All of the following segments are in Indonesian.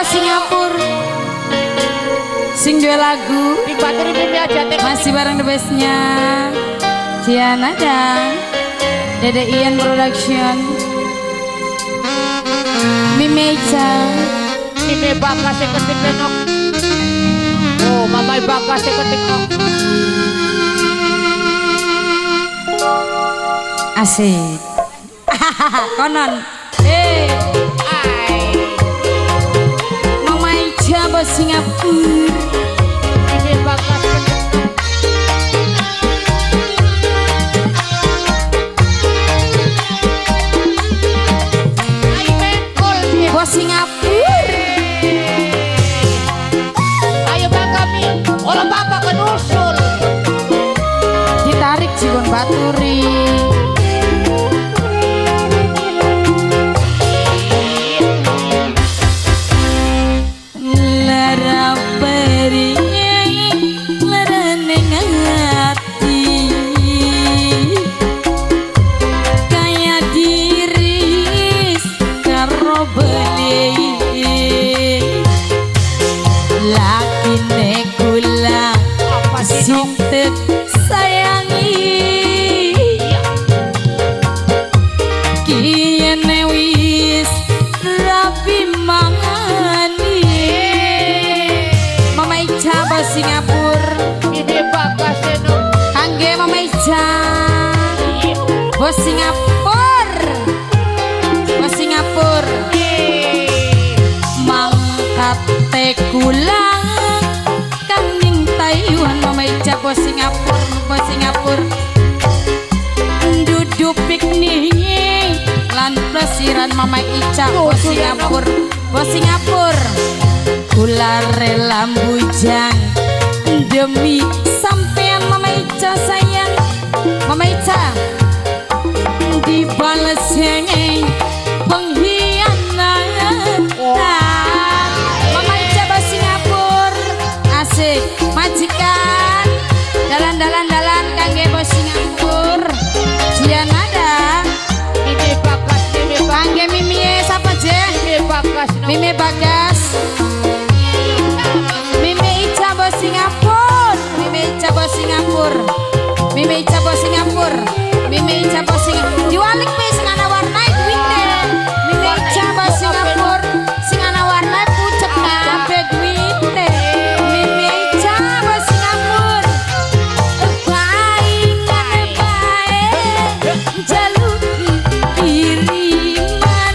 Singapura sing dua lagu masih bareng the bestnya Ciana dan Dede Ian Production Mimeca Mime bakas ketik tenok. Oh mamai bakas ketik nok. asik konon Mama Ica bos Singapura Mime bakas ketik nok. Ayo mengkol dia. bos Singapura Ayo bang kami. Orang bapak kan usul. ditarik Cigon Baturi lara perinya lara nengati kayak diris karo beli laki nekula Apa sih nok? sintet sayangi kiyene wis rapi mangani Mama Ica bos Singapura Mime bakas nok. kangge Mama Ica bos Singapura mangkat tekulang kang ning Taiwan Mama Ica bos Singapura duduk piknik lan plesiran Mama Ica bos Singapura kula rela bujang demi sampean Mama Ica sayang Mama Ica dibales hengeng pengkhianat Mama Ica bos Singapura asik majikan dalan kangge bos Singapura Cianada Mime bakas kangge Mimie sapa je Mime bakas nok. Mime Bagas Mime Ica bos Singapura diwalik pe sing ana warna duite Mime Ica bos Singapura sing ana warna pucet kabeh duite Mime Ica bos Singapura bae jaluk kiriman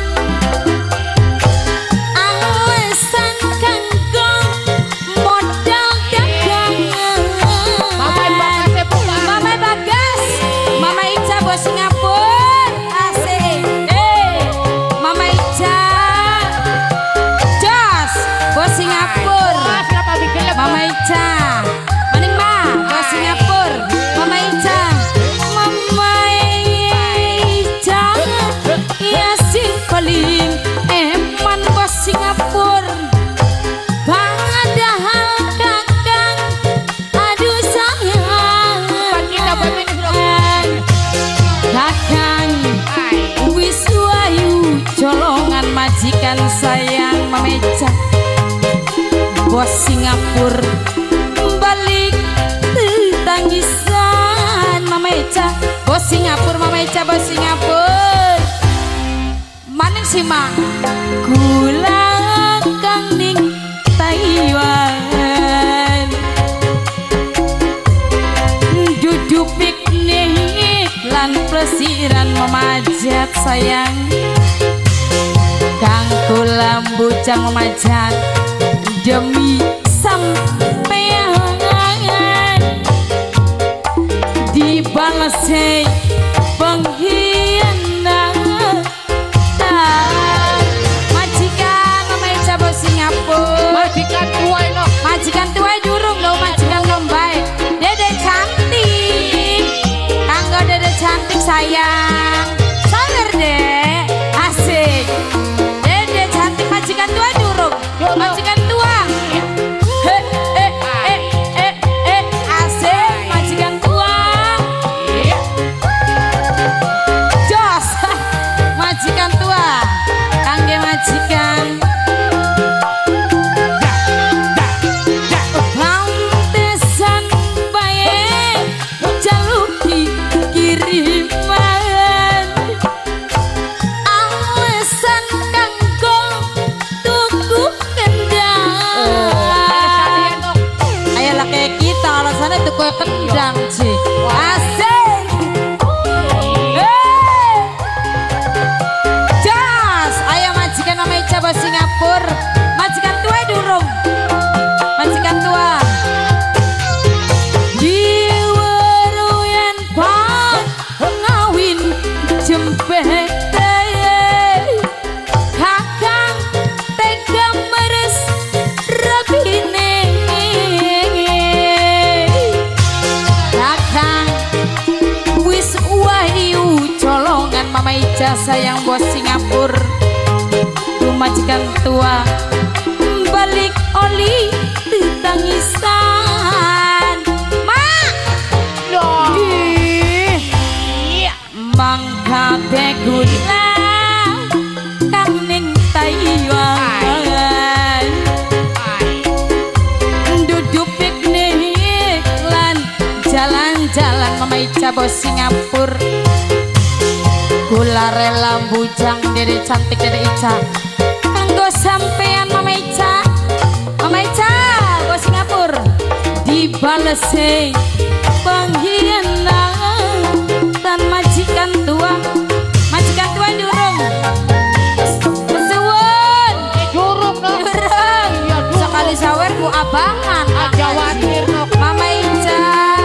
awesan kangkong modal dagangan Mamai bakas bukan. Mama Ica bos Singapura asik Mama Ica jos bos Singapura Siapa bikin Mama Ica maning ma bos Singapura Mama Ica iya sing paling eman bos Singapura padahal kakang aduh sayang kakang wis wayu colongan majikan sayang Mama Ica bos Singapura balik tangisan Mama Ica bos Singapura maning si mak kula kang ning Taiwan duduk piknik lan plesiran memajat sayang kang kula bujang memajat demi sampean dibales pengkhianat majikan Mama Ica bos Singapura majikan tua nok. majikan tua durung lo majikan lombai dede cantik kanggo dede cantik sayang sanger dek asik dede cantik majikan tua durung majikan tua asik majikan tua jos majikan tua kangge majikan Mama Ica sayang bos Singapura. Majikan tua balik oli tangisan mak mangka begula kanin Taiwan duduk piknik lan jalan-jalan Mama Ica bos Singapura. Gula rela bujang Dede cantik Dede Ica kanggo sampean Mama Ica bos Singapura dibalese pengkhianatan majikan tua durung kesuwun Durung sekali sawer ku abangan aja watir nok Mama Ica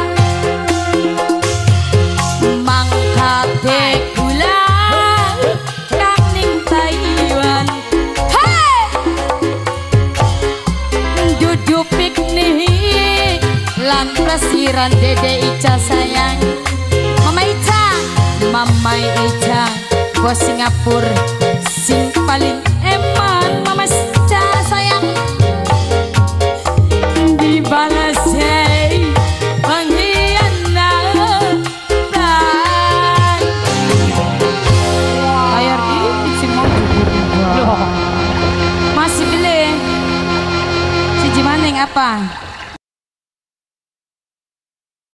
mangka gula kaning Taiwan duduk piknik lan plesiran Dede Ica sayang Mama Ica bos Singapura sing paling